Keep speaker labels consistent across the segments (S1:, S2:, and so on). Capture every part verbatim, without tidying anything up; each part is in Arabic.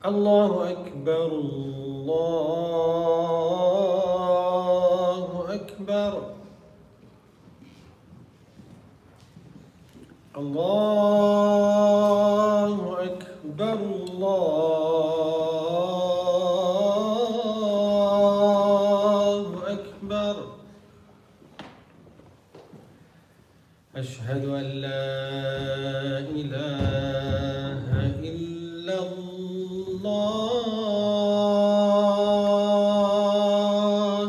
S1: الله أكبر الله أكبر الله أكبر الله أكبر أشهد أن لا إله إلا الله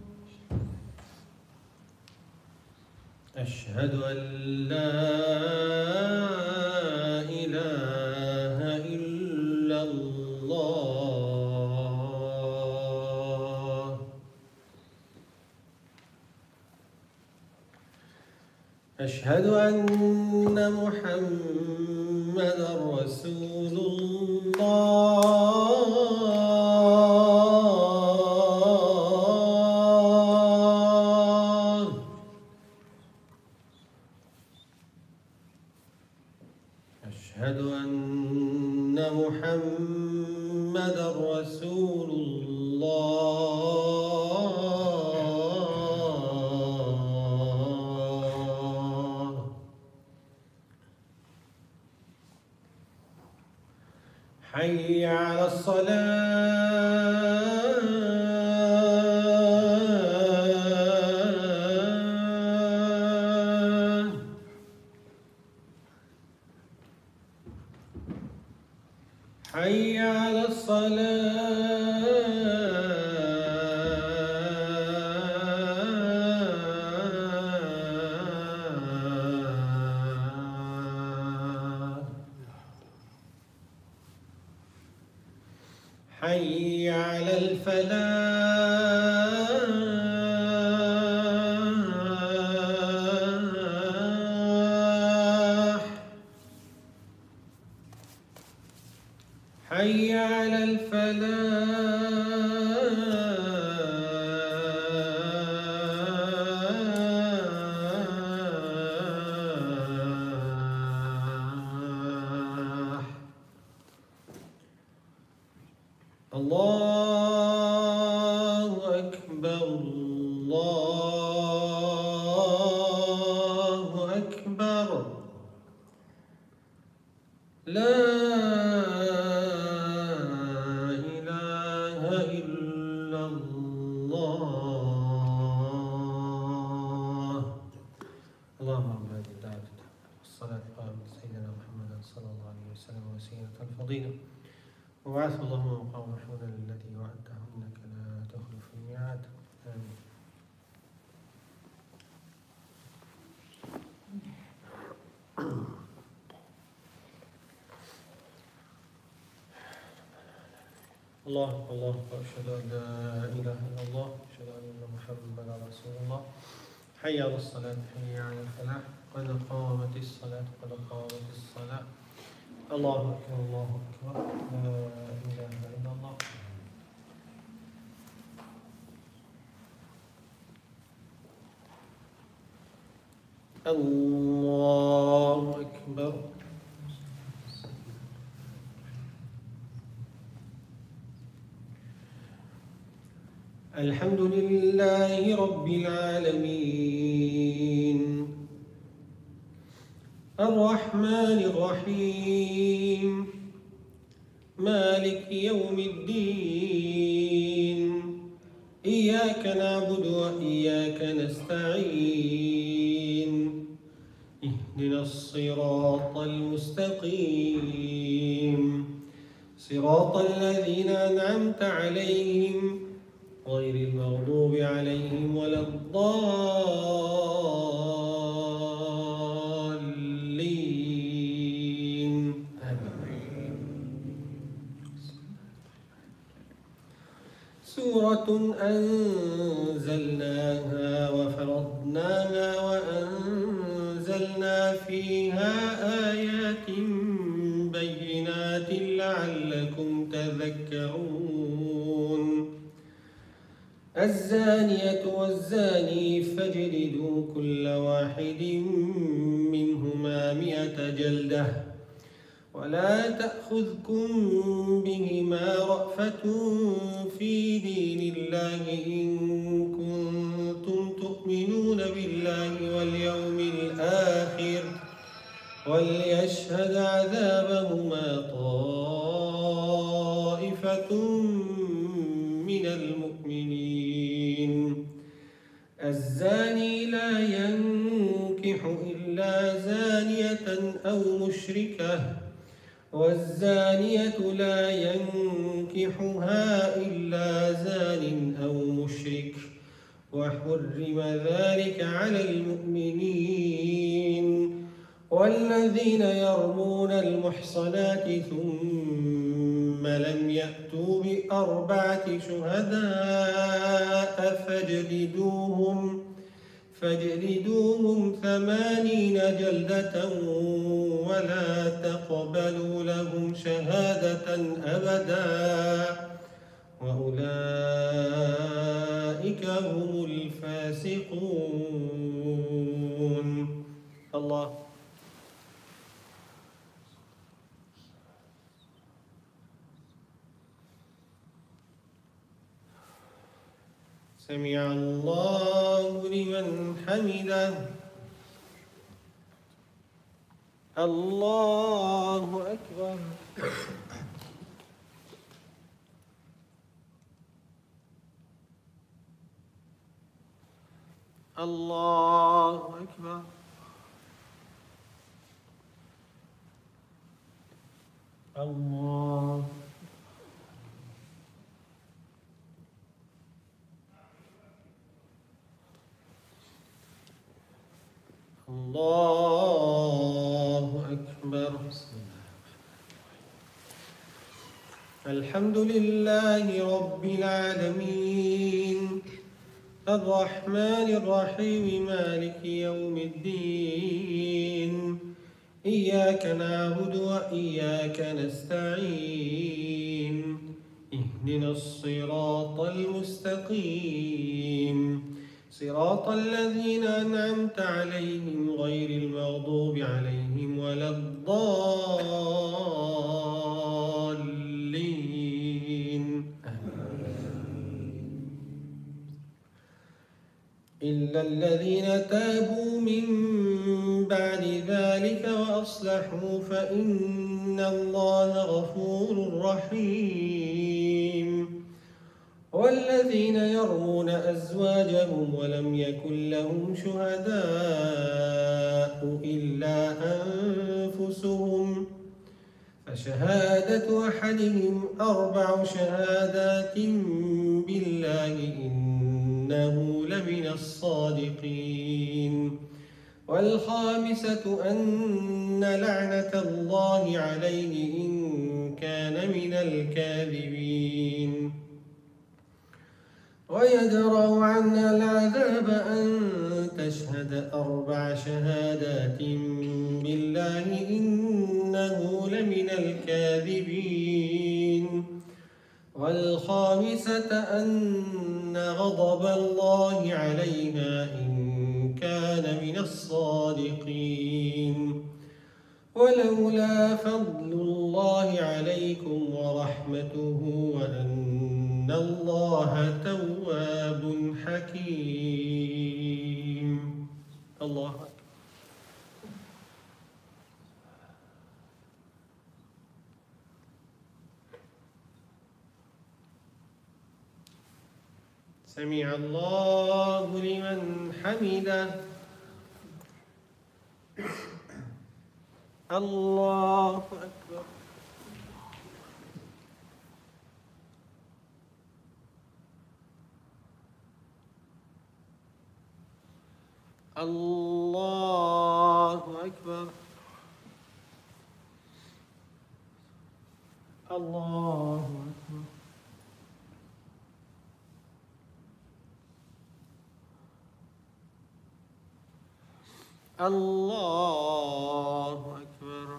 S1: أشهد أن لا إله إلا الله أشهد أن محمدًا رسول الله أشهد أن محمدًا رسول الله حي على الصلاة حي على الصلاة حي على الفلاح حي على الفلاح الله أكبر الله أكبر لا إله إلا الله اللهم رب هذه الدعوة والصلاة قائمة سيدنا محمد صلى الله عليه وسلم وسيلة الفضيلة وبعثه اللهم مقام محمود الذي وعدته إنك لا تخلف الميعاد آمين. الله الله أشهد أن لا إله إلا الله أشهد أن محمدا رسول الله حي على الصلاة حي على الفلاح قد قامت الصلاة قد قامت الصلاة الله أكبر الله أكبر لا إله إلا الله الله أكبر الحمد لله رب العالمين الرحمن الرحيم مالك يوم الدين إياك نعبد وإياك نستعين اهدنا الصراط المستقيم صراط الذين أنعمت عليهم غير المغضوب عليهم ولا الضالين آمين. سورة أنزلناها وفرضناها وأنزلنا فيها آيات بينات لعلكم تذكرون الزانية والزاني فاجلدوا كل واحد منهما مئة جلدة ولا تأخذكم بهما رأفة في دين الله إن كنتم تؤمنون بالله واليوم الآخر وليشهد عذابهما طائفة من المؤمنين. الزاني لا ينكح إلا زانية أو مشركة والزانية لا ينكحها إلا زان أو مشرك وحرم ذلك على المؤمنين. والذين يرمون المحصنات ثم لم يأتوا بأربعة شهداء فاجلدوهم فاجلدوهم ثمانين جلدة ولا تقبلوا لهم شهادة أبدا وأولئك هم الفاسقون. الله. سمع الله لمن حمده. الله أكبر. الله أكبر. الله الله أكبر. الحمد لله رب العالمين الرحمن الرحيم مالك يوم الدين إياك نعبد وإياك نستعين اهدنا الصراط المستقيم صراط الذين أنعمت عليهم غير المغضوب عليهم ولا الضالين إلا الذين تابوا من بعد ذلك وأصلحوا فإن الله غفور رحيم. والذين يرمون أزواجهم ولم يكن لهم شهداء إلا أنفسهم فشهادة أحدهم أربع شهادات بالله إنه لمن الصادقين. والخامسة أن لعنة الله عليه إن كان من الكاذبين. ويدرأ عنها العذاب أن تشهد أربع شهادات بالله إنه لمن الكاذبين. والخامسة أن غضب الله عليها إن كان من الصادقين. ولولا فضل الله عليكم ورحمته وأن الله تواب حكيم. الله أكبر. سمع الله لمن حمده. الله أكبر. الله أكبر. الله أكبر. الله أكبر.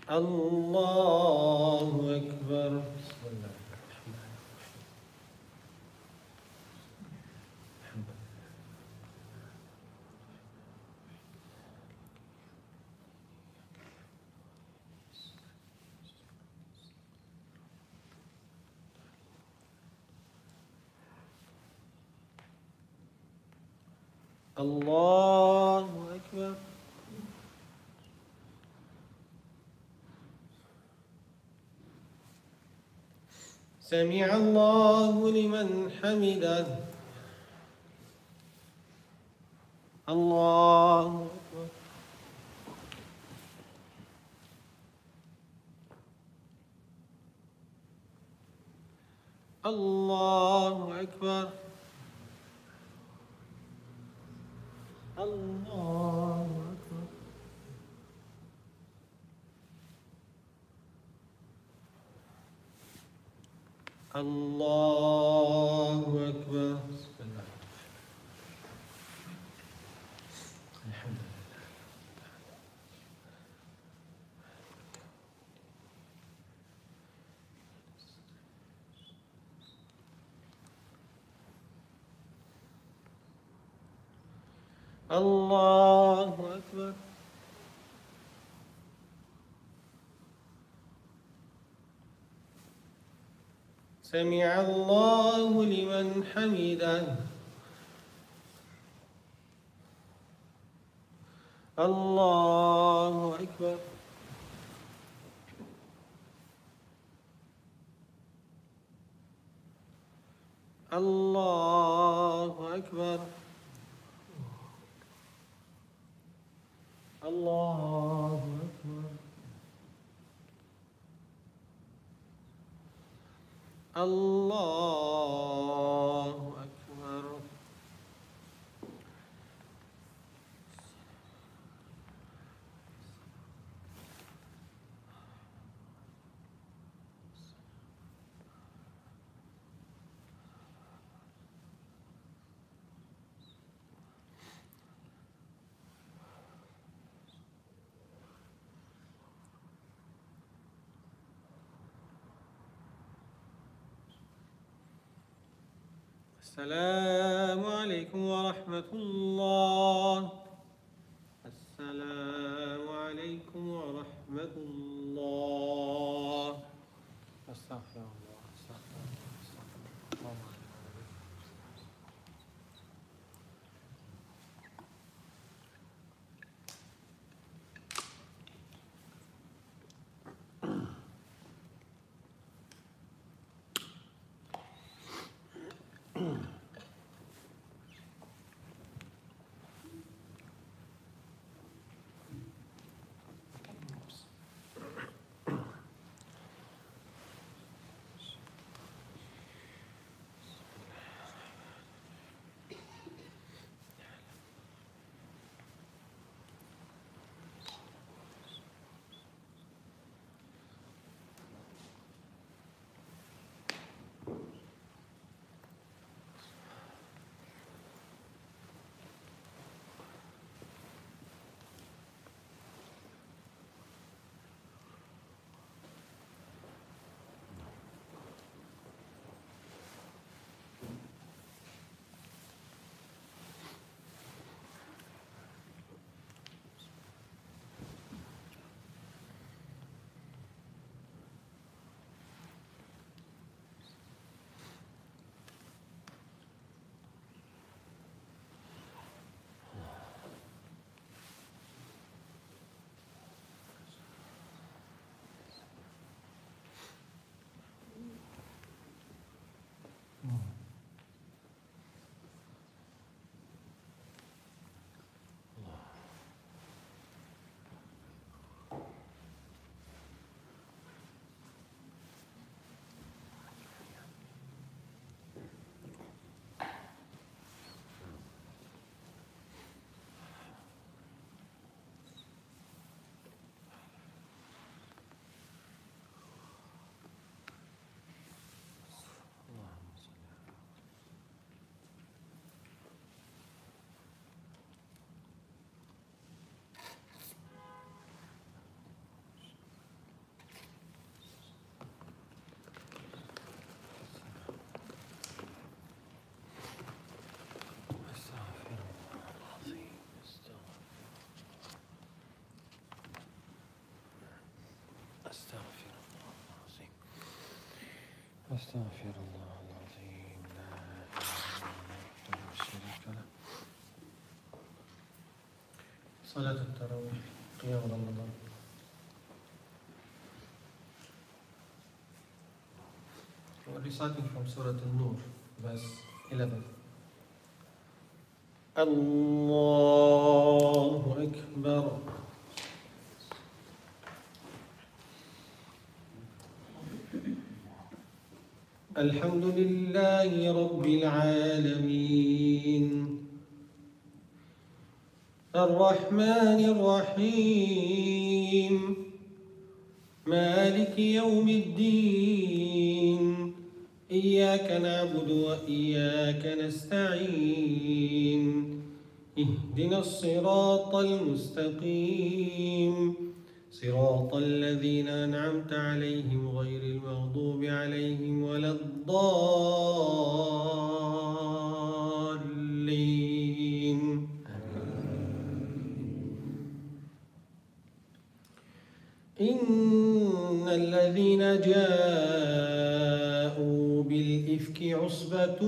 S1: الله أكبر. بسم الله الرحمن الرحيم. الله أكبر. سمع الله لمن حمده. الله أكبر. الله أكبر. الله أكبر. الله أكبر. بسم الله. الحمد لله. الله أكبر. سمع الله لمن حمده. الله أكبر. الله أكبر. الله أكبر. الله أكبر. السلام عليكم ورحمة الله. السلام عليكم ورحمة الله. أستغفر الله. أستغفر الله. أستغفر الله. أستغفر الله العظيم أستغفر الله العظيم لا إله إلا الله وحده لا شريك له. صلاة التراويح قيام رمضان. We're reciting from Surah Nur, verse eleven. Allahu Akbar. Alhamdulillahi Rabbil Alameen. Ar-Rahmanir Rahim. Maliki Yawmiddin. إياك نعبد وإياك نستعين اهدنا الصراط المستقيم صراط الذين أنعمت عليهم غير المغضوب عليهم ولا الضالين. إن الذين جاءوا بالإفك عصبة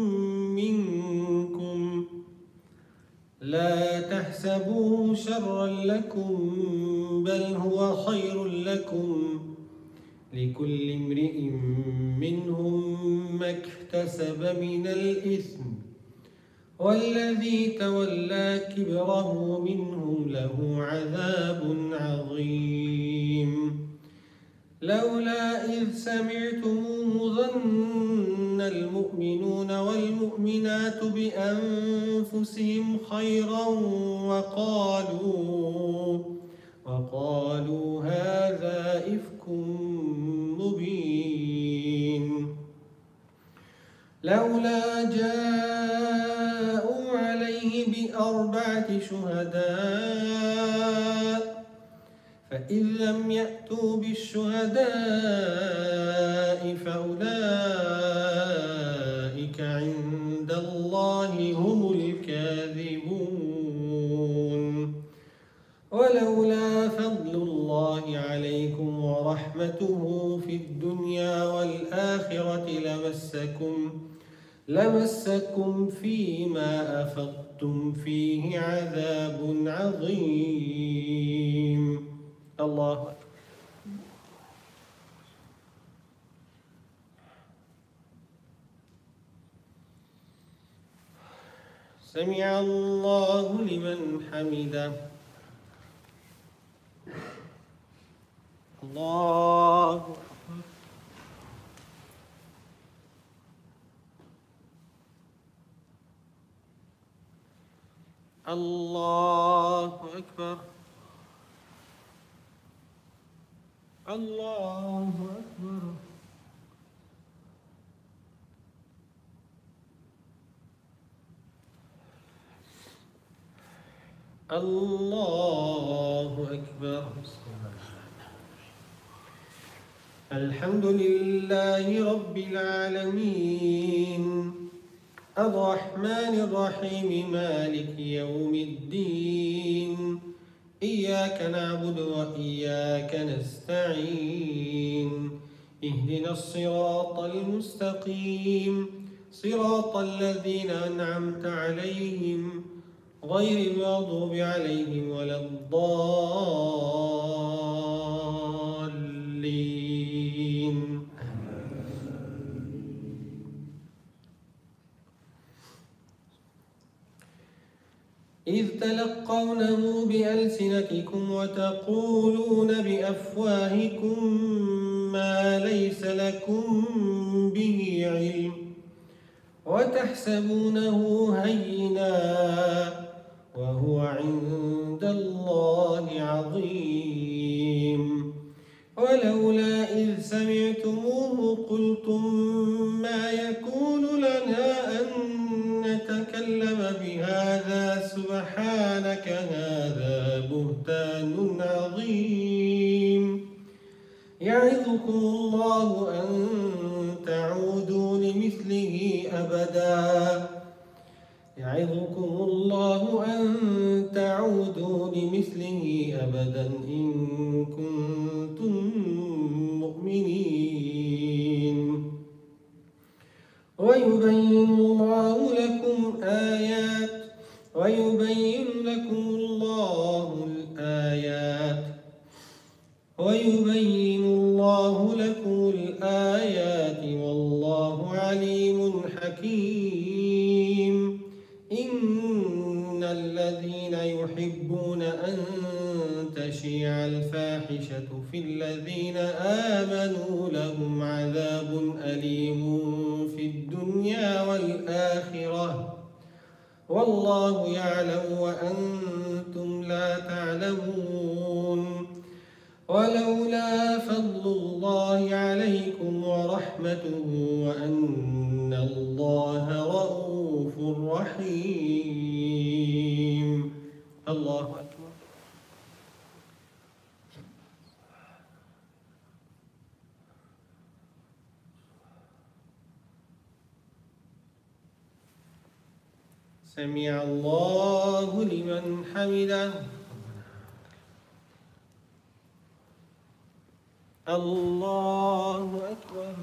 S1: منكم لا تحسبوه شرا لكم بل هو خير لكم لكل امرئ منهم ما اكتسب من الإثم والذي تولى كبره منهم له عذاب عظيم. لولا إذ سمعتموه ظن المؤمنون والمؤمنات بأنفسهم خيرا وقالوا وقالوا هذا إفك مبين. لولا جاءوا عليه بأربعة شهداء فإذ لم يأتوا بالشهداء فأولئك عند الله هم الكاذبون. ولولا فضل الله عليكم ورحمته في الدنيا والآخرة لمسكم لمسكم فيما أفضتم فيه عذاب عظيم. الله أكبر. سمع الله لمن حمده. الله أكبر. الله أكبر. الله أكبر. الله أكبر. الحمد لله رب العالمين الرحمن الرحيم مالك يوم الدين إياك نعبد وإياك نستعين اهدنا الصراط المستقيم صراط الذين أنعمت عليهم غير المغضوب عليهم ولا الضالين. إذ تلقونه بألسنتكم وتقولون بأفواهكم ما ليس لكم به علم وتحسبونه هينا وهو عند الله عظيم. ولولا إذ سمعتموه قلتم ما يكون لنا أن نتكلم بهذا سبحانك هذا بهتان عظيم. يعظكم الله أن تعودوا لمثله أبدا يعظكم الله أن تعودوا لمثله أبدا إن كنتم ويبين الله لكم آيات ويبين لكم الله الآيات ويبين الله لكم الآيات والله عليم حكيم. إن الذين يحبون أن تشيع الفاحشة في الذين آمنوا لهم عذاب أليم في الدنيا والآخرة والله يعلم وأنتم لا تعلمون. ولولا فضل الله عليكم ورحمته وأن الله رؤوف رحيم. الله أكبر. سمع الله لمن حمده. الله أكبر.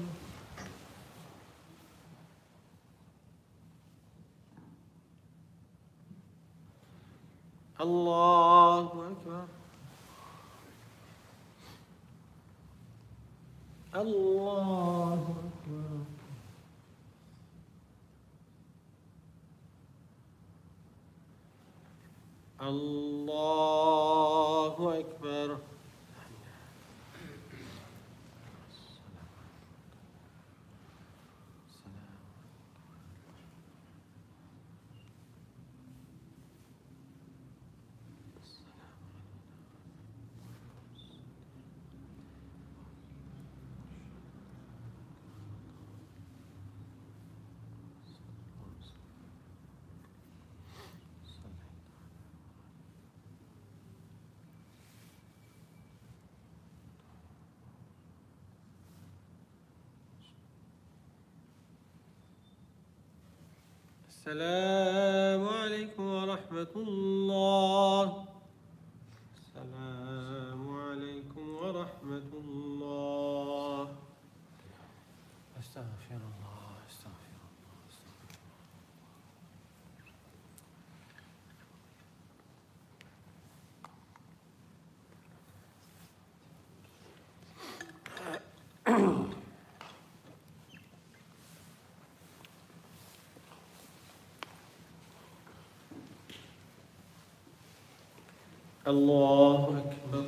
S1: الله أكبر. الله أكبر. الله أكبر. السلام عليكم ورحمة الله. السلام عليكم ورحمة الله. أستغفر الله أستغفر الله أستغفر الله. الله أكبر.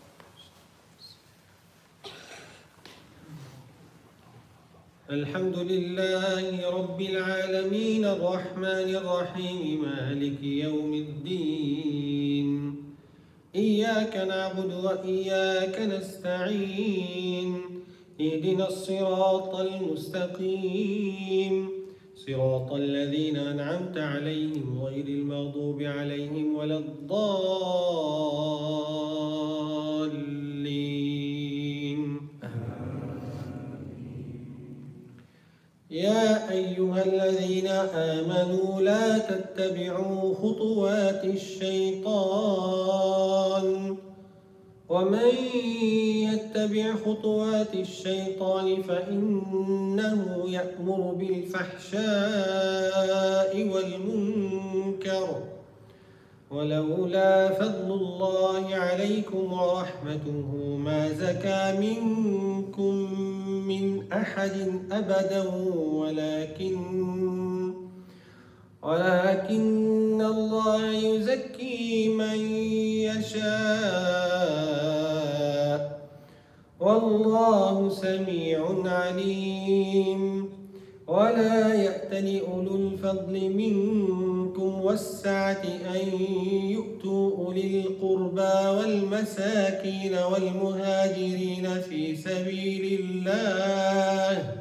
S1: الحمد لله رب العالمين الرحمن الرحيم مالك يوم الدين. إياك نعبد وإياك نستعين. اهدنا الصراط المستقيم صراط الذين أنعمت عليهم غير المغضوب عليهم ولا الضالين. يا أيها الذين آمنوا لا تتبعوا خطوات الشيطان ومن يتبع خطوات الشيطان فإنه يأمر بالفحشاء والمنكر ولولا فضل الله عليكم ورحمته ما زكى منكم من أحد أبدا ولكن ولكن الله يزكي من يشاء والله سميع عليم. ولا يأتل أولو الفضل منكم والسعة أن يؤتوا أولي القربى والمساكين والمهاجرين في سبيل الله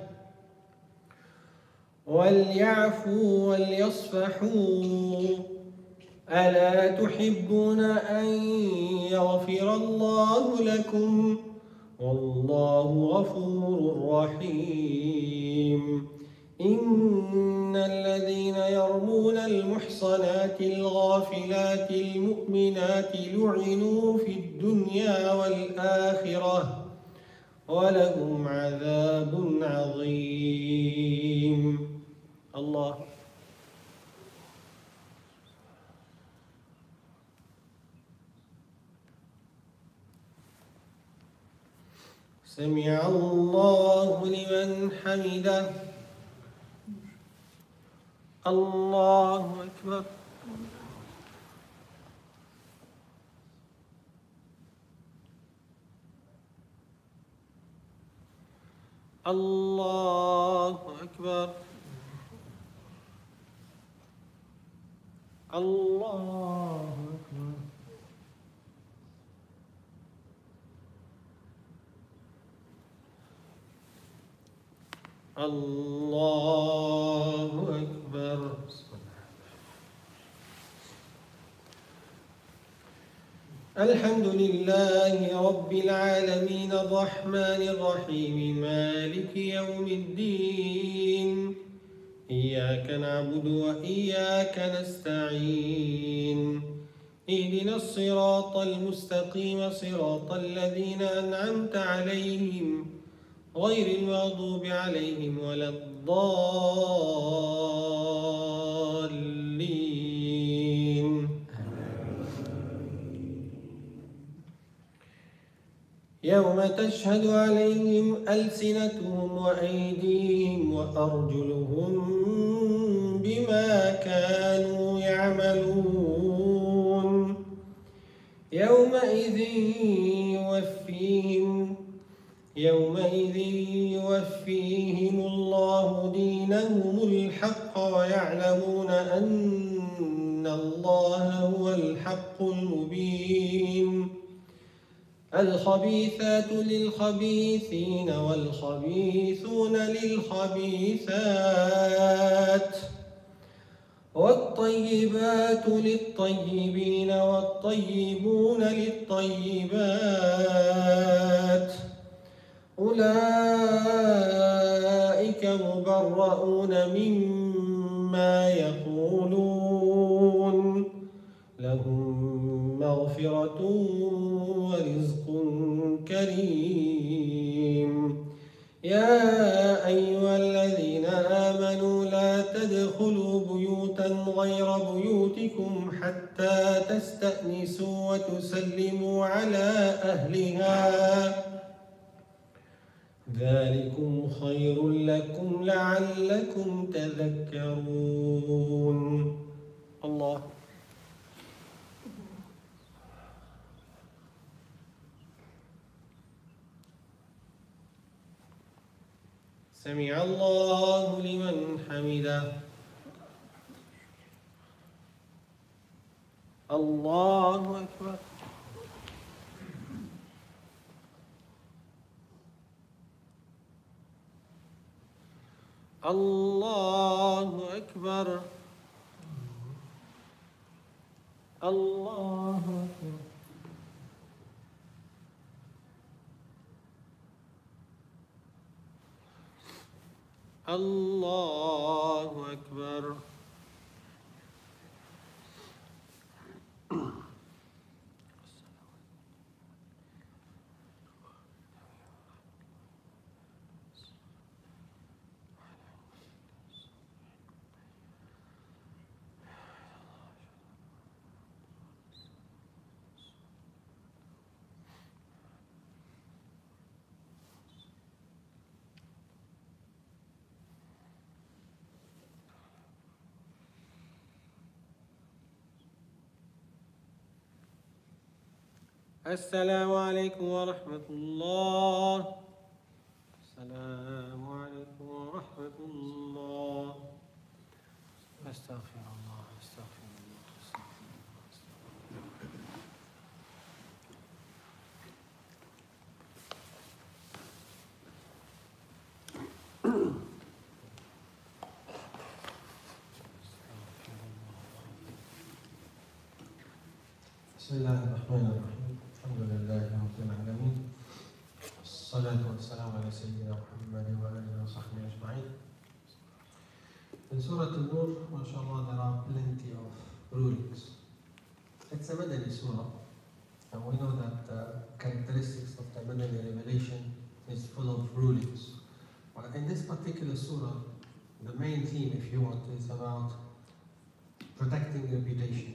S1: وليعفوا وليصفحوا ألا تحبون أن يغفر الله لكم والله غفور رحيم. إن الذين يرمون المحصنات الغافلات المؤمنات لعنوا في الدنيا والآخرة ولهم عذاب عظيم. Allah. سمع الله لمن حمده. الله أكبر. الله أكبر. الله أكبر. الله أكبر. الحمد لله رب العالمين الرحمن الرحيم مالك يوم الدين إياك نعبد وإياك نستعين اهدنا الصراط المستقيم صراط الذين أنعمت عليهم غير المغضوب عليهم ولا الضالين. يوم تشهد عليهم ألسنتهم وأيديهم وأرجلهم بما كانوا يعملون يومئذ يوفيهم يومئذ يوفيهم الله دينهم الحق ويعلمون أن الله هو الحق المبين. الخبيثات للخبيثين والخبيثون للخبيثات والطيبات للطيبين والطيبون للطيبات أولئك مبرؤون مما يقولون لهم مغفرة ورزق كريم. يا أيها الذين آمنوا لا تدخلوا بيوتا غير بيوتكم حتى تستأنسوا وتسلموا على أهلها ذلكم خير لكم لعلكم تذكرون. الله. سمع الله لمن حمده. الله أكبر. الله أكبر. الله أكبر. الله أكبر. السلام عليكم ورحمة الله. السلام عليكم ورحمة الله. أستغفر الله أستغفر الله أستغفر الله. بسم الله الرحمن الرحيم. الحمد لله رب العالمين والصلاة والسلام على سيدنا محمد وآله وصحبه أجمعين. In Surah Nur, mashallah, there are plenty of rulings. It's a Madani surah, and we know that the characteristics of the Madani revelation is full of rulings. But in this particular surah, the main theme, if you want, is about protecting reputation.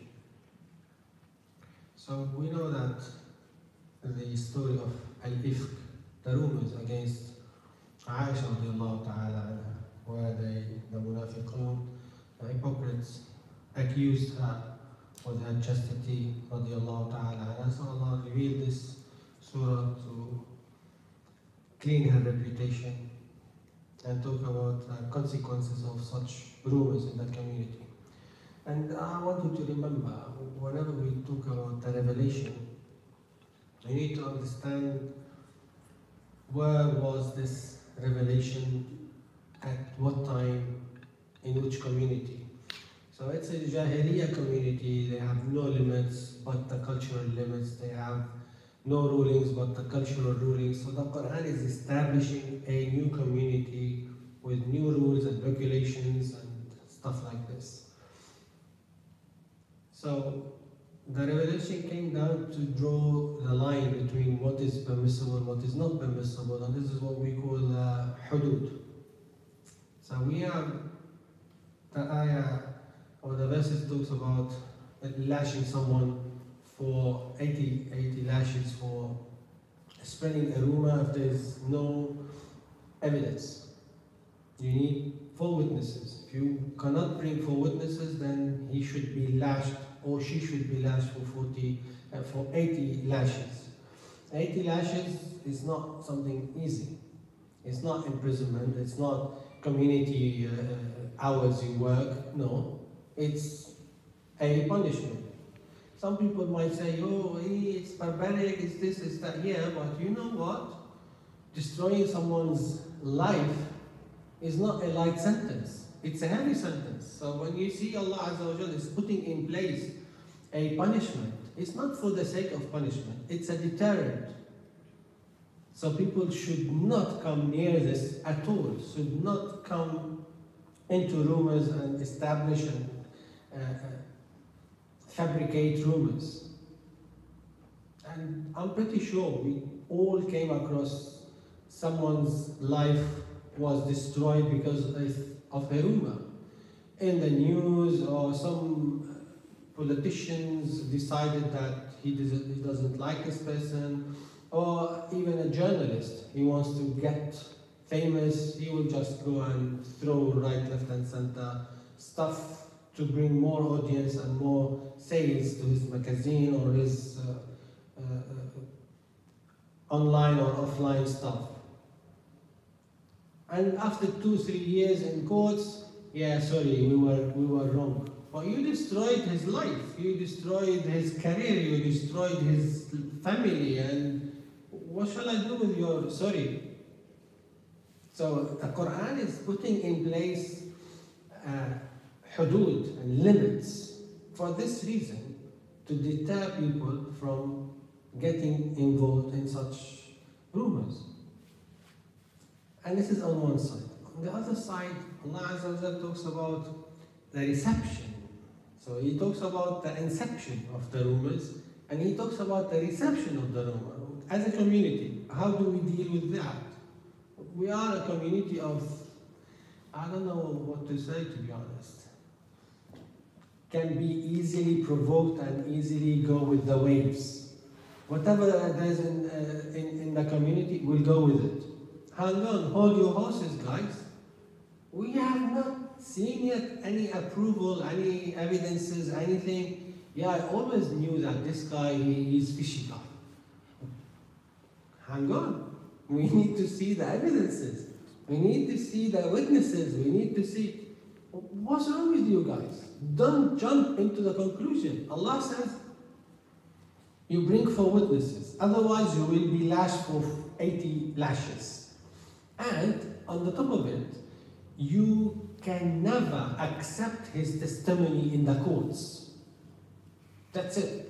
S1: So we know that the story of Al-Ifk, the rumors against Aisha radiallahu ta'ala anha, where they, the munafiqun, the hypocrites, accused her with her chastity radiallahu ta'ala anha. So Allah revealed this surah to clean her reputation and talk about the consequences of such rumors in the community. And I want you to remember, whenever we talk about the revelation, we need to understand where was this revelation, at what time, in which community. So it's a Jahiliyyah community, they have no limits but the cultural limits, they have no rulings but the cultural rulings. So the Quran is establishing a new community with new rules and regulations and stuff like this. So the revelation came down to draw the line between what is permissible and what is not permissible, and this is what we call uh, hudud. So we have the ayah or the verses talks about lashing someone for eighty, eighty lashes for spreading a rumor if there is no evidence. You need four witnesses. If you cannot bring four witnesses, then he should be lashed or she should be lashed for forty, uh, for eighty lashes. eighty lashes is not something easy. It's not imprisonment. It's not community uh, hours you work. No, it's a punishment. Some people might say, oh, it's barbaric, it's this, it's that. Yeah, but you know what? Destroying someone's life is not a light sentence. It's a heavy sentence. So when you see Allah Azza wa Jalla is putting in place a punishment, it's not for the sake of punishment, it's a deterrent. So people should not come near this at all, should not come into rumors and establish and uh, uh, fabricate rumors. And I'm pretty sure we all came across someone's life was destroyed because of a rumor in the news, or some politicians decided that he doesn't, he doesn't like this person, or even a journalist, he wants to get famous, he will just go and throw right, left and center stuff to bring more audience and more sales to his magazine or his uh, uh, uh, online or offline stuff. And after two, three years in courts, yeah, sorry, we were, we were wrong. But you destroyed his life, you destroyed his career, you destroyed his family, and what shall I do with your, sorry. So the Quran is putting in place uh, hudud and limits for this reason, to deter people from getting involved in such rumors. And this is on one side. On the other side, Allah Azza wa Jalla talks about the reception. So he talks about the inception of the rumors, and he talks about the reception of the rumor. As a community, how do we deal with that? We are a community of, I don't know what to say, to be honest. Can be easily provoked and easily go with the waves. Whatever there is in, uh, in, in the community, we'll go with it. Hang on, hold your horses, guys. We have not seen yet any approval, any evidences, anything. Yeah, I always knew that this guy, he is fishy guy. Hang on. We need to see the evidences. We need to see the witnesses. We need to see. What's wrong with you guys? Don't jump into the conclusion. Allah says, you bring four witnesses. Otherwise, you will be lashed for eighty lashes. And on the top of it, you can never accept his testimony in the courts. That's it.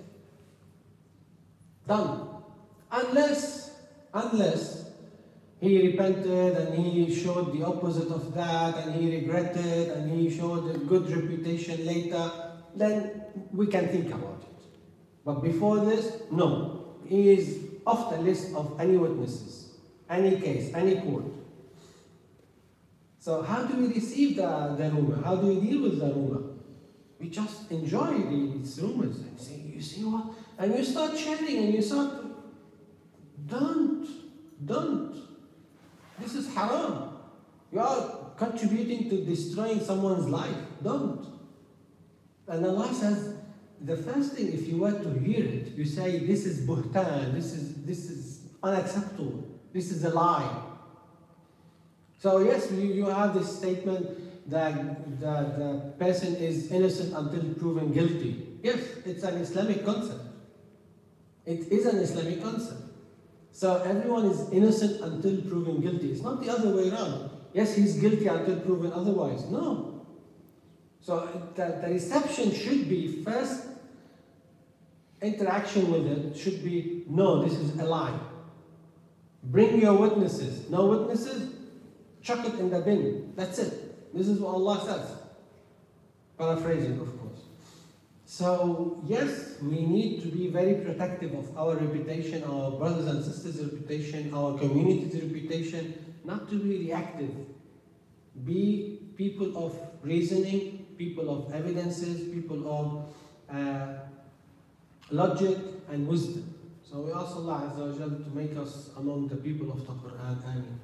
S1: Done. Unless, unless he repented and he showed the opposite of that and he regretted and he showed a good reputation later, then we can think about it. But before this, no. He is off the list of any witnesses, any case, any court. So how do we receive the, the rumor? How do we deal with the rumor? We just enjoy these rumors and say, you see what? And you start sharing and you start, don't, don't. This is haram. You are contributing to destroying someone's life. Don't. And Allah says, the first thing, if you were to hear it, you say, this is buhtan, this is, this is unacceptable, this is a lie. So yes, you, you have this statement that the, the person is innocent until proven guilty. Yes, it's an Islamic concept. It is an Islamic concept. So everyone is innocent until proven guilty. It's not the other way around. Yes, he's guilty until proven otherwise. No. So the, the reception should be, first interaction with it should be, no, this is a lie. Bring your witnesses. No witnesses? Chuck it in the bin. That's it. This is what Allah says. Paraphrasing, of course. So, yes, we need to be very protective of our reputation, our brothers and sisters' reputation, our community's reputation, not to be reactive. Be people of reasoning, people of evidences, people of uh, logic and wisdom. So we ask Allah Azza wa Jal to make us among the people of the Quran. Ameen.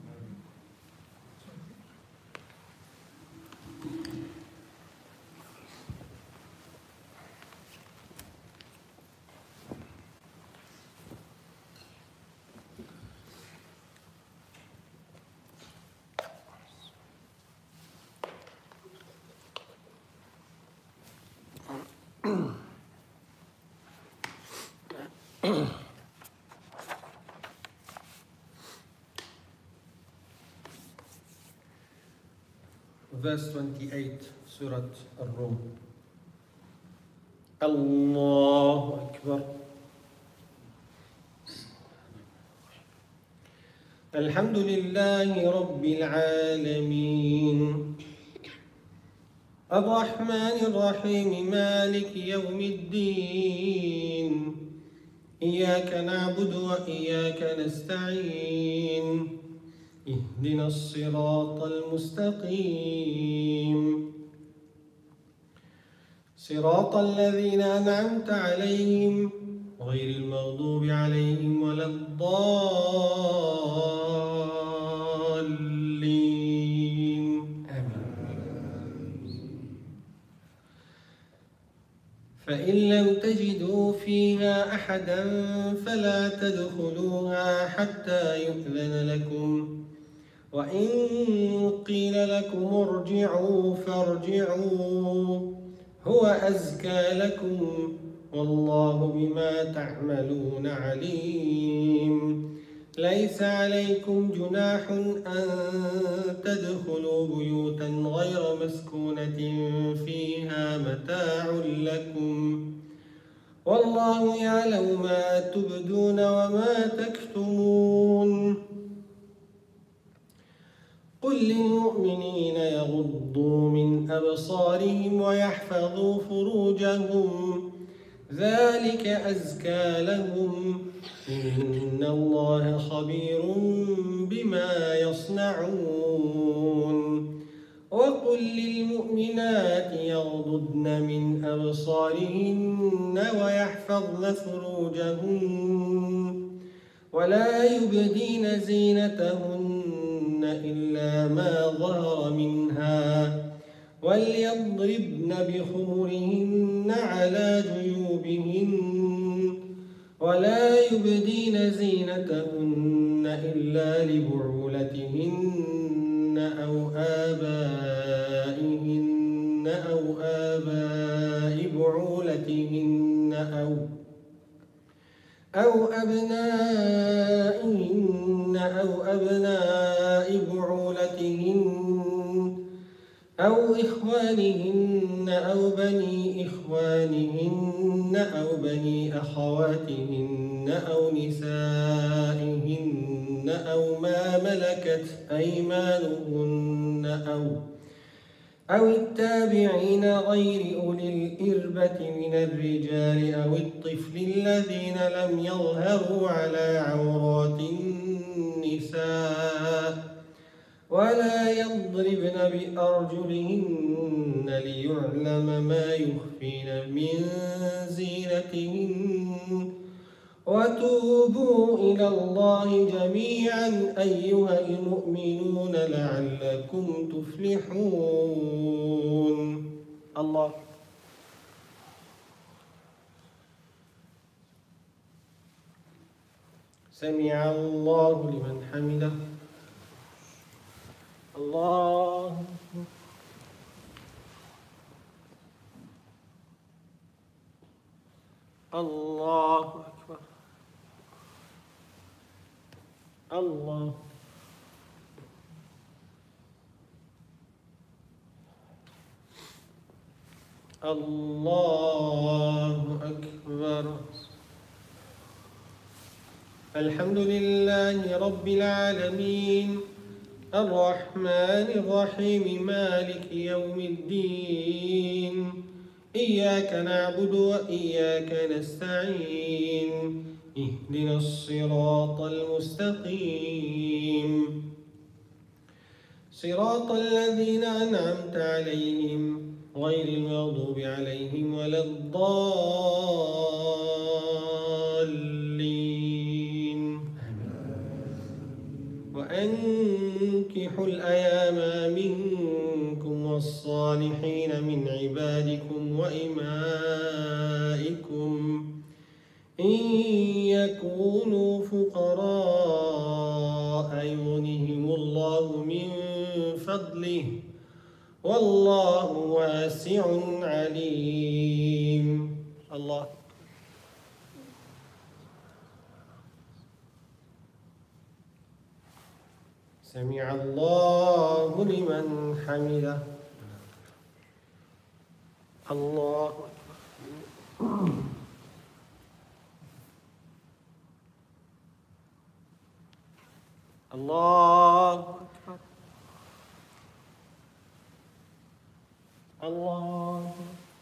S1: Verse twenty-eight, Surah Nur. Allahu Akbar. Alhamdulillahi Rabbil Alameen. Ar-Rahman Ar-Rahim, Malik Yawmiddin. Iyaka na'budu wa iyaka nasta'in. اهدنا الصراط المستقيم صراط الذين أنعمت عليهم غير المغضوب عليهم ولا الضالين فإن لم تجدوا فيها أحدا فلا تدخلوها حتى يؤذن لكم وإن قيل لكم ارجعوا فارجعوا هو أزكى لكم والله بما تعملون عليم ليس عليكم جناح أن تدخلوا بيوتا غير مسكونة فيها متاع لكم والله يعلم ما تبدون وما تكتمون قل للمؤمنين يغضوا من أبصارهم ويحفظوا فروجهم ذلك أزكى لهم إن الله خبير بما يصنعون وقل للمؤمنات يغضضن من أبصارهن ويحفظن فروجهن ولا يبدين زينتهن إلا ما ظهر منها وليضربن بخمرهن على جيوبهن ولا يبدين زينتهن إلا لبعولتهن أو آبائهن أو آباء بعولتهن أو أو أبنائهن أو أبناء بعولتهن أو إخوانهن أو بني إخوانهن أو بني أخواتهن أو نسائهن أو ما ملكت أيمانهن أو أو التابعين غير أولي الإربة من الرجال أو الطفل الذين لم يظهروا على عورات النساء ولا يضربن بأرجلهن ليعلم ما يخفين من زينتهن وتوبوا إلى الله جميعا أيها المؤمنون لعلكم تفلحون. الله. سمع الله لمن حمده. الله. الله أكبر. الله. الله أكبر. الحمد لله رب العالمين الرحمن الرحيم مالك يوم الدين إياك نعبد وإياك نستعين اهدنا الصراط المستقيم صراط الذين أنعمت عليهم غير المغضوب عليهم ولا الضالين. وأنكحوا الأيام منكم والصالحين من عبادكم وإمائكم إن يكونوا فقراء يغنهم الله من فضله والله واسع عليم. الله. سمع الله لمن حمده. الله أكبر. الله أكبر. الله.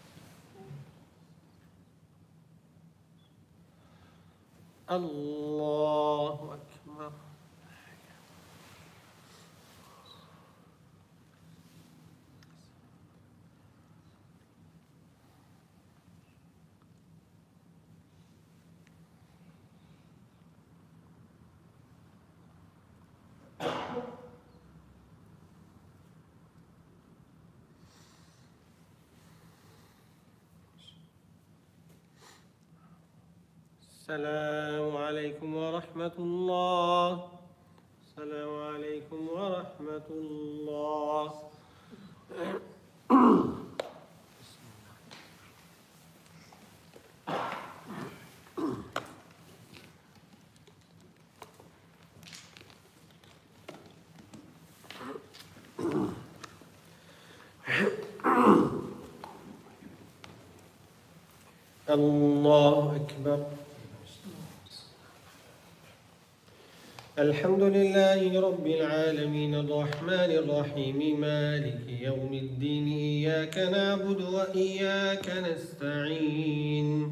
S1: الله أكبر. السلام عليكم ورحمة الله. السلام عليكم ورحمة الله. الله أكبر. الحمد لله رب العالمين الرحمن الرحيم مالك يوم الدين إياك نعبد وإياك نستعين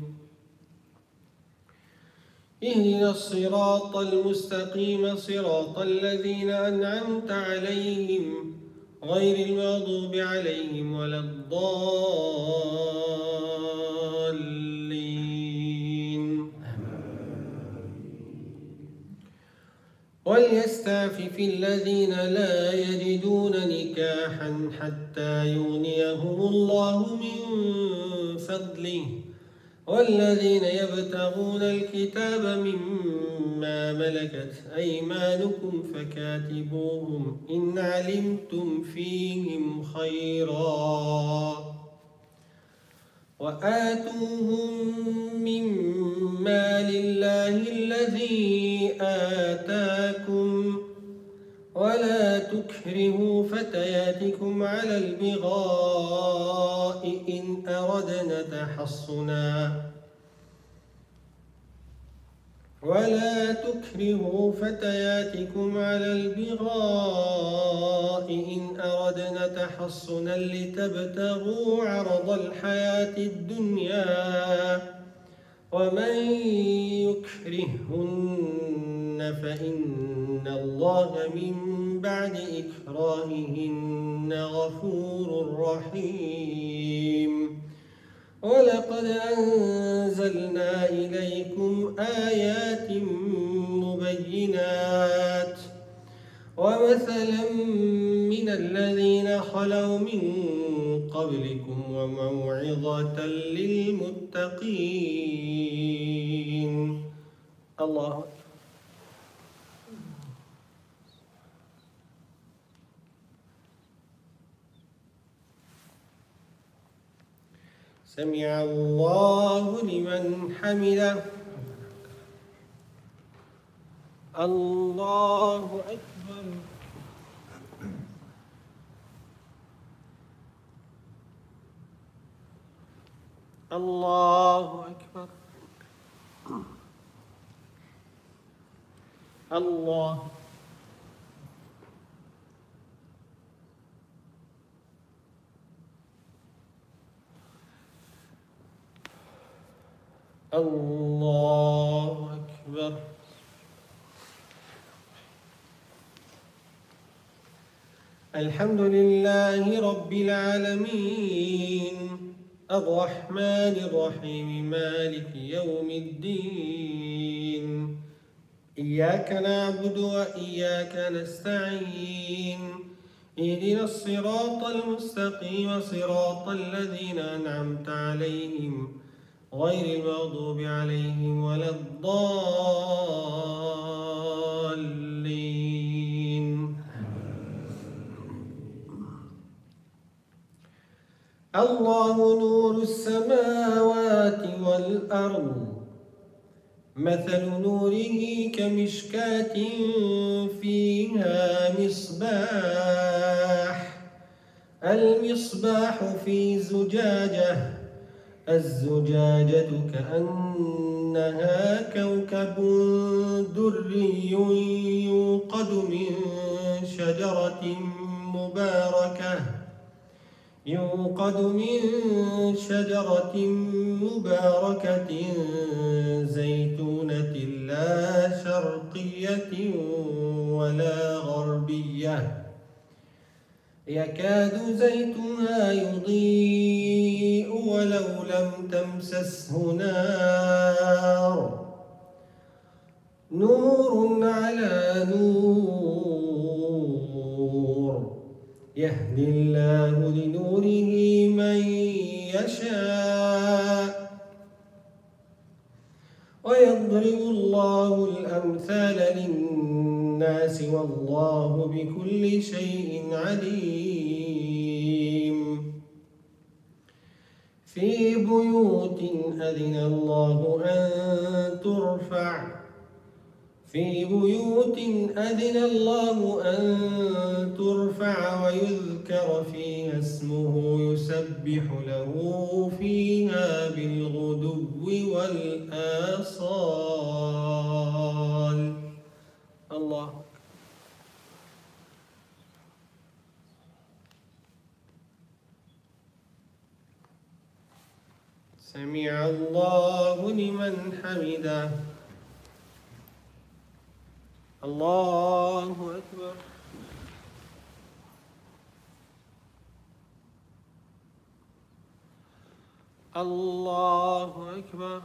S1: اهدنا الصراط المستقيم صراط الذين أنعمت عليهم غير المغضوب عليهم ولا الضالين. وليستعفف الذين لا يجدون نكاحا حتى يغنيهم الله من فضله والذين يبتغون الكتاب مما ملكت أيمانكم فكاتبوهم إن علمتم فيهم خيرا وآتوهم مما لله الذي آتاكم ولا تكرهوا فتياتكم على البغاء إن أردنا تحصنا ولا تكرهوا فتياتكم على البغاء إن أردنا تحصنا لتبتغوا عرض الحياة الدنيا ومن يكرههن فإن الله من بعد إكراههن غفور رحيم. ولقد أنزلنا إليكم آيات مبينات ومثلا من الذين خلوا من قبلكم وموعظة للمتقين. الله سمع الله لمن حمده. الله أكبر. الله أكبر. الله الله أكبر. الحمد لله رب العالمين الرحمن الرحيم مالك يوم الدين. إياك نعبد وإياك نستعين. اهدنا الصراط المستقيم صراط الذين أنعمت عليهم غير المغضوب عليهم ولا الضالين. الله نور السماوات والأرض. مثل نوره كمشكاة فيها مصباح. المصباح في زجاجة. الزجاجة كأنها كوكب دري يوقد من شجرة مباركة يوقد من شجرة مباركة زيتونة لا شرقية ولا غربية يكاد زيتها يضيء ولو لم تمسسه نار نور على نور يهدي الله لنوره من يشاء ويضرب الله الأمثال للناس والله بكل شيء عليم. في بيوت أذن الله أن ترفع في بيوت أذن الله أن ترفع ويذكر فيها اسمه يسبح له فيها بالغدو والآصال. الله سمع الله لمن حمده. الله أكبر. الله أكبر.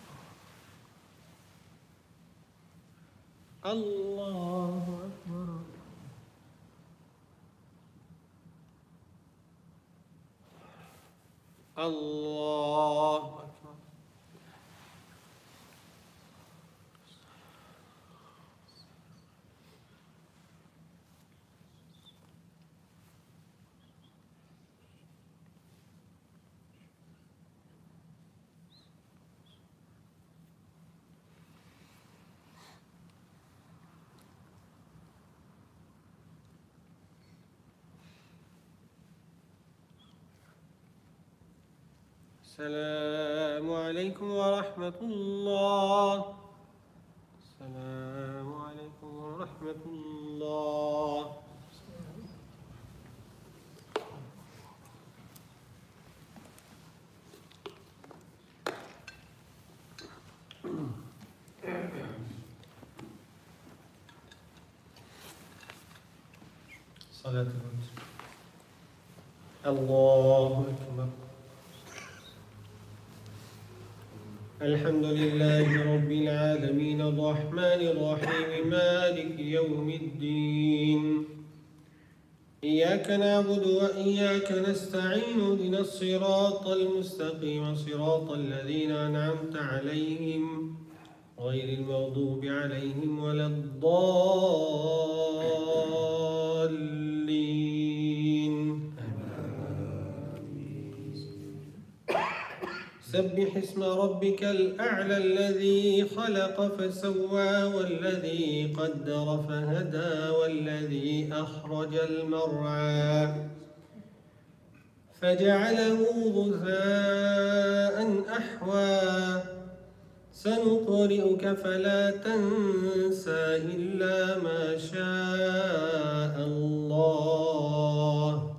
S1: الله أكبر. الله أكبر. السلام عليكم ورحمة الله. السلام عليكم ورحمة الله. صلاة الوتر. الله أكبر. الحمد لله رب العالمين الرحمن الرحيم مالك يوم الدين. إياك نعبد وإياك نستعين اهدنا الصراط المستقيم صراط الذين أنعمت عليهم غير المغضوب عليهم ولا الضالين. سبح اسم ربك الأعلى الذي خلق فسوى والذي قدر فهدى والذي أخرج المرعى فجعله غثاء أحوى سنقرئك فلا تنسى إلا ما شاء الله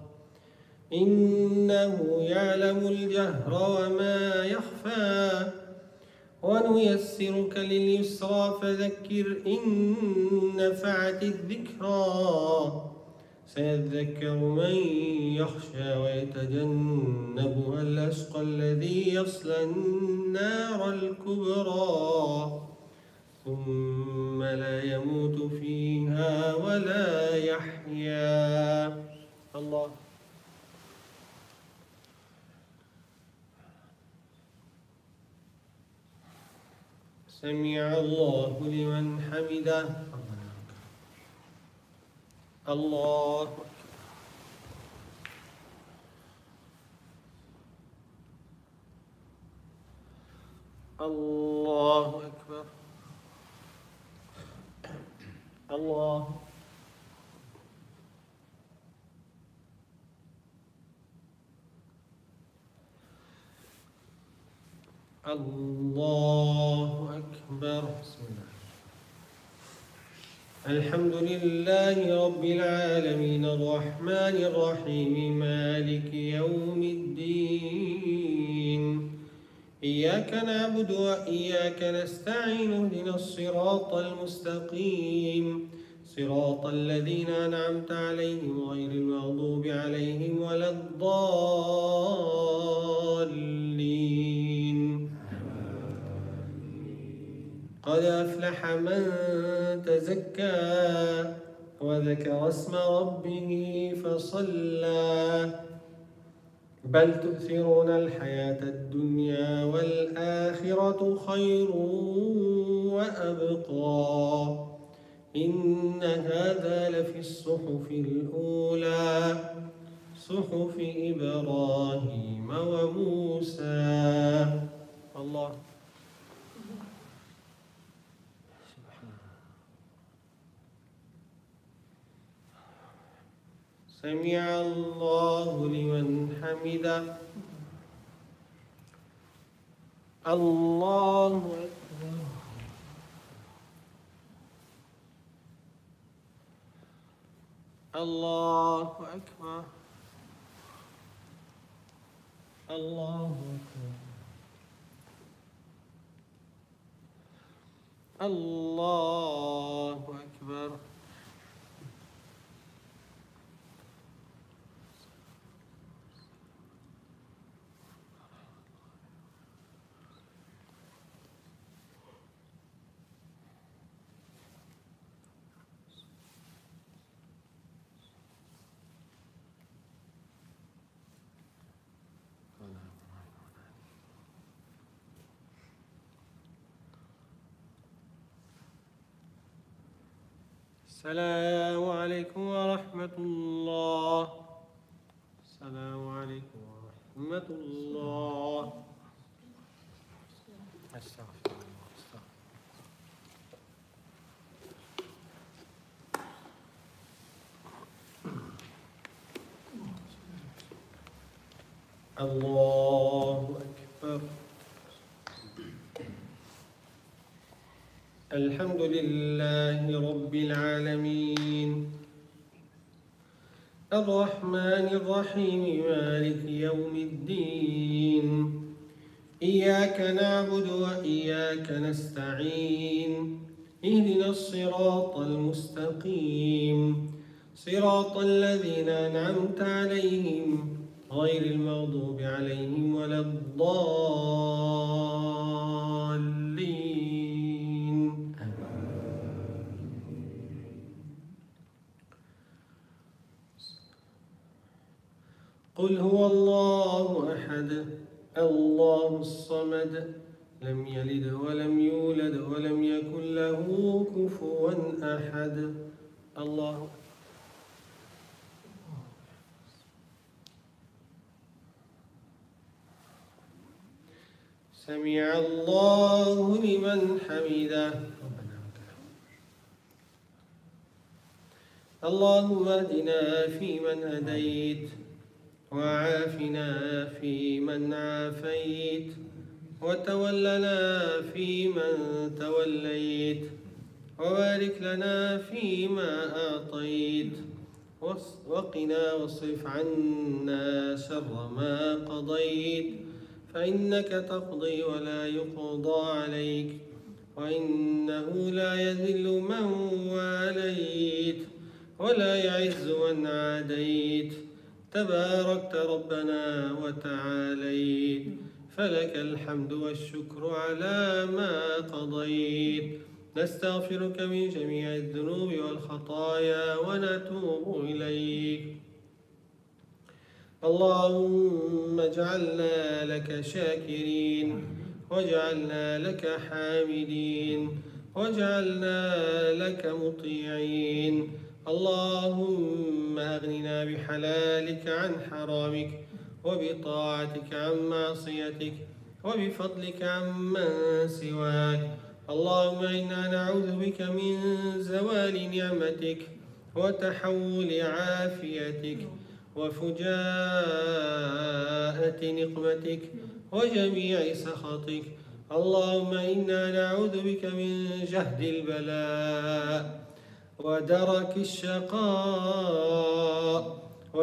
S1: إنه يعلم الجهر وما يخفى ونيسرك لليسرى فذكر إن نفعت الذكرى سيذكر من يخشى ويتجنبها الأشقى الذي يصلى النار الكبرى ثم لا يموت فيها ولا يحيا. الله. سمع الله لمن حمده. الله. الله أكبر. الله. الله أكبر. بسم الله. الحمد لله رب العالمين الرحمن الرحيم مالك يوم الدين. إياك نعبد وإياك نستعين اهدنا الصراط المستقيم صراط الذين أنعمت عليهم غير المغضوب عليهم ولا الضالين. قد أفلح من تزكى وذكر اسم ربه فصلى بل تؤثرون الحياة الدنيا والآخرة خير وأبقى إن هذا لفي الصحف الأولى صحف إبراهيم وموسى. الله. سمع الله لمن حمده. الله أكبر. الله أكبر. الله أكبر. الله أكبر. السلام عليكم ورحمة الله. السلام عليكم ورحمة الله. أستغفر الله. أستغفر الله أكبر. الحمد لله رب العالمين الرحمن الرحيم مالك يوم الدين. إياك نعبد وإياك نستعين اهدنا الصراط المستقيم صراط الذين أنعمت عليهم غير المغضوب عليهم ولا الضالين. قل هو الله أحد الله الصمد لم يلد ولم يولد ولم يكن له كفوا أحد. الله سمع الله لمن حمده. اللهم اهدنا فيمن هديت وعافنا فيمن عافيت وتولنا فيمن توليت وبارك لنا فيما أعطيت وقنا واصرف عنا شر ما قضيت فإنك تقضي ولا يقضى عليك وإنه لا يذل من واليت ولا يعز من عاديت تباركت ربنا وتعاليت فلك الحمد والشكر على ما قضيت. نستغفرك من جميع الذنوب والخطايا ونتوب إليك. اللهم اجعلنا لك شاكرين واجعلنا لك حامدين واجعلنا لك مطيعين. اللهم أغننا بحلالك عن حرامك وبطاعتك عن معصيتك وبفضلك عمن سواك. اللهم إنا نعوذ بك من زوال نعمتك وتحول عافيتك وفجاءة نقمتك وجميع سخطك. اللهم إنا نعوذ بك من جهد البلاء ودرك الشقاء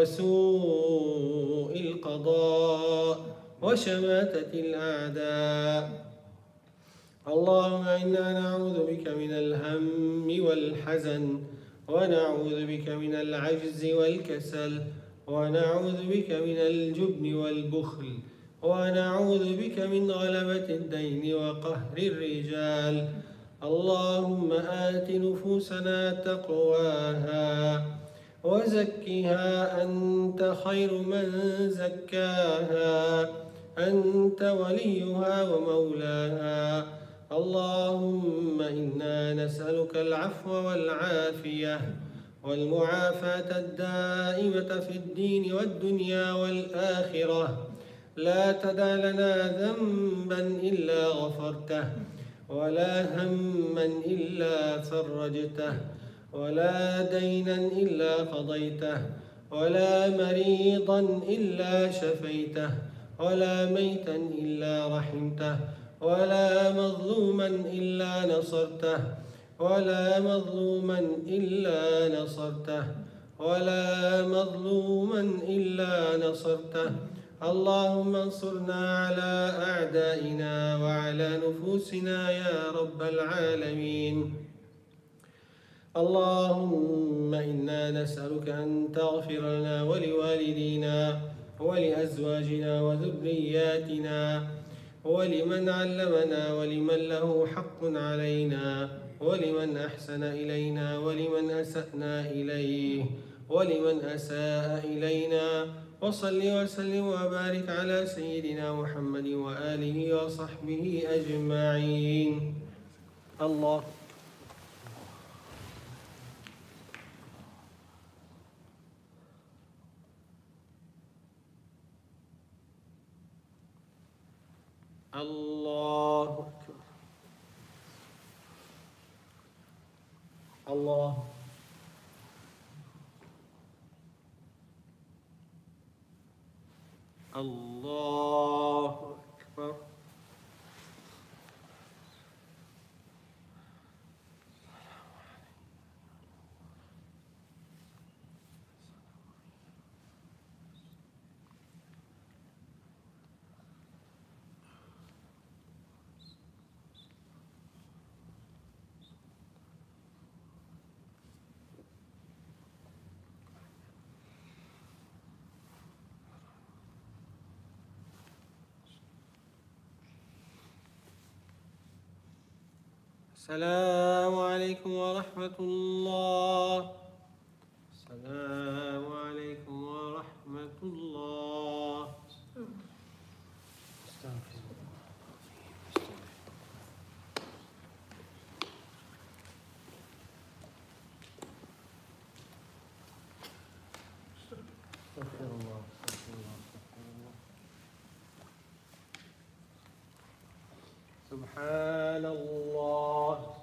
S1: وسوء القضاء وشماتة الأعداء. اللهم إنا نعوذ بك من الهم والحزن ونعوذ بك من العجز والكسل ونعوذ بك من الجبن والبخل ونعوذ بك من غلبة الدين وقهر الرجال. اللهم آت نفوسنا تقواها وزكها أنت خير من زكاها أنت وليها ومولاها. اللهم إنا نسألك العفو والعافية والمعافاة الدائمة في الدين والدنيا والآخرة. لا تدع لنا ذنبا إلا غفرته ولا هما إلا فرجته ولا دينا إلا قضيته ولا مريضا إلا شفيته ولا ميتا إلا رحمته ولا مظلوما إلا نصرته ولا مظلوما إلا نصرته ولا مظلوما إلا نصرته. اللهم انصرنا على أعدائنا وعلى نفوسنا يا رب العالمين. اللهم إنا نسألك أن تغفر لنا ولوالدينا ولأزواجنا وذرياتنا ولمن علمنا ولمن له حق علينا ولمن أحسن إلينا ولمن أسأنا إليه ولمن أساء إلينا. وصل وسلم وبارك على سيدنا محمد وآله وصحبه أجمعين. الله الله أكبر. الله الله أكبر. السلام عليكم ورحمة الله. السلام عليكم ورحمة الله. استغفر الله. استغفر الله. استغفر الله. استغفر الله. سبحان الله.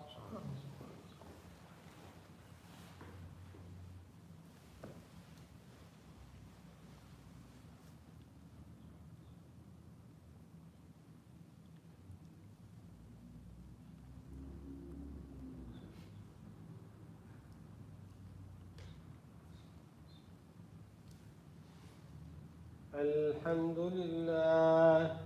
S1: الحمد لله.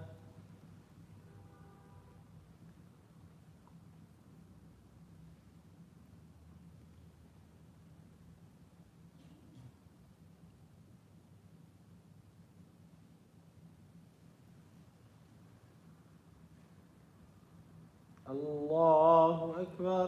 S1: الله أكبر.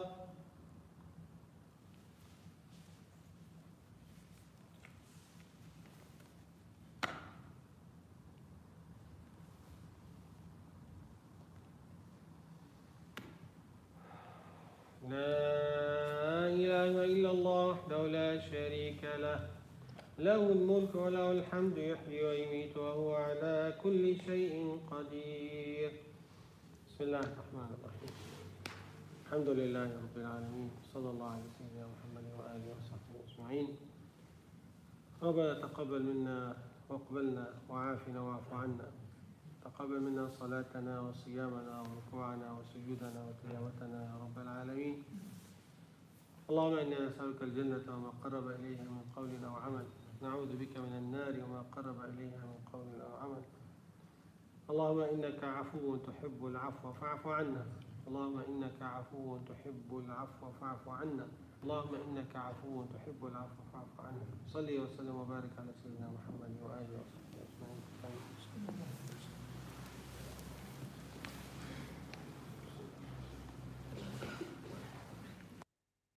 S1: لا إله إلا الله وحده لا شريك له، له الملك وله الحمد يحيي ويميت وهو على كل شيء قدير. بسم الله الرحمن الرحيم. الحمد لله رب العالمين، صلى الله على سيدنا محمد وآله وصحبه أجمعين. ربنا تقبل منا واقبلنا وعافنا واعف عنا، تقبل منا صلاتنا وصيامنا وركوعنا وسجودنا وتلاوتنا يا رب العالمين. اللهم إنا نسألك الجنة وما قرب إليها من قول أو عمل، نعوذ بك من النار وما قرب إليها من قول أو عمل. اللهم إنك عفو تحب العفو فاعف عنا. اللهم إنك عفو تحب العفو فاعف عنا. اللهم إنك عفو تحب العفو فاعف عنا. صلي وسلم وبارك على سيدنا محمد وآله وصحبه أجمعين.